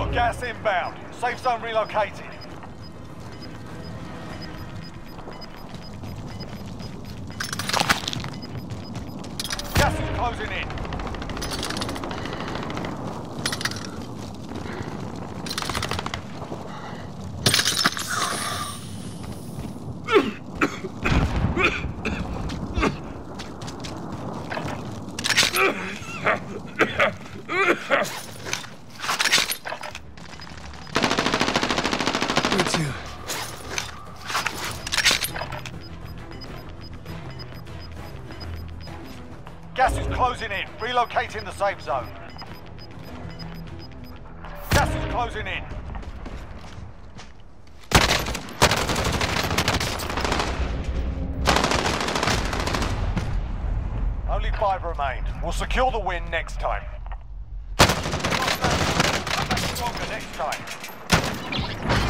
got gas inbound. Safe zone relocated. Gas is closing in. Gas is closing in. Relocating the safe zone. Gas is closing in. Only 5 remain. We'll secure the win next time. Come back stronger next time.